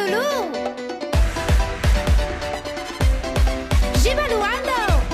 Lulu. Gibaluando.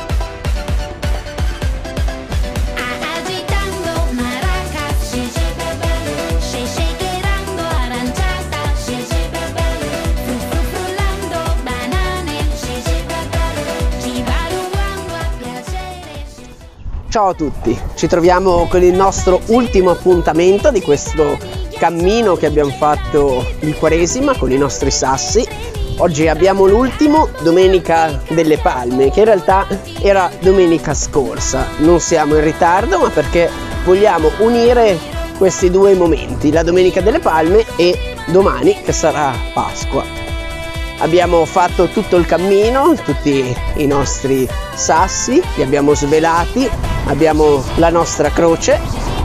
Agitando maracas, jijibebelu. Shakerando aranciata, jijibebelu. Frullando banane, jijibebelu. Gibaluando a piacere. Ciao a tutti, ci troviamo con il nostro ultimo appuntamento di questo cammino che abbiamo fatto di Quaresima con i nostri sassi. Oggi abbiamo l'ultimo, Domenica delle Palme, che in realtà era domenica scorsa. Non siamo in ritardo, ma perché vogliamo unire questi due momenti, la Domenica delle Palme e domani che sarà Pasqua. Abbiamo fatto tutto il cammino, tutti i nostri sassi, li abbiamo svelati, abbiamo la nostra croce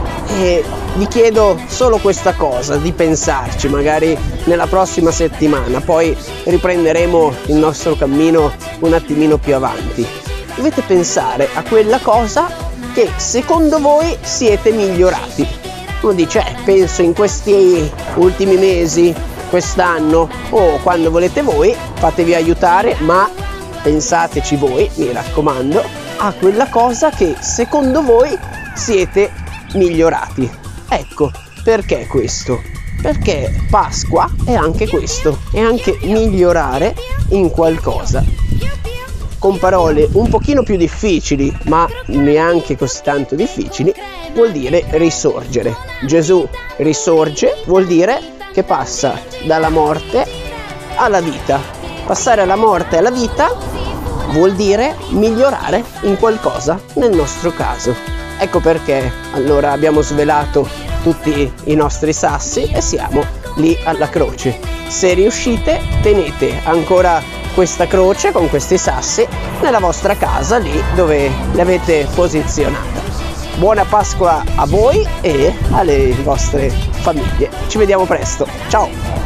e vi chiedo solo questa cosa, di pensarci magari nella prossima settimana, poi riprenderemo il nostro cammino un attimino più avanti. Dovete pensare a quella cosa che secondo voi siete migliorati. Uno dice, penso in questi ultimi mesi, quest'anno o quando volete voi, fatevi aiutare, ma pensateci voi, mi raccomando, a quella cosa che secondo voi siete migliorati. Ecco, perché questo? Perché Pasqua è anche questo, è anche migliorare in qualcosa. Con parole un pochino più difficili, ma neanche così tanto difficili, vuol dire risorgere. Gesù risorge, vuol dire che passa dalla morte alla vita. Passare alla morte e alla vita vuol dire migliorare in qualcosa, nel nostro caso. Ecco perché allora abbiamo svelato tutti i nostri sassi e siamo lì alla croce. Se riuscite, tenete ancora questa croce con questi sassi nella vostra casa, lì dove li avete posizionata. Buona Pasqua a voi e alle vostre famiglie. Ci vediamo presto. Ciao!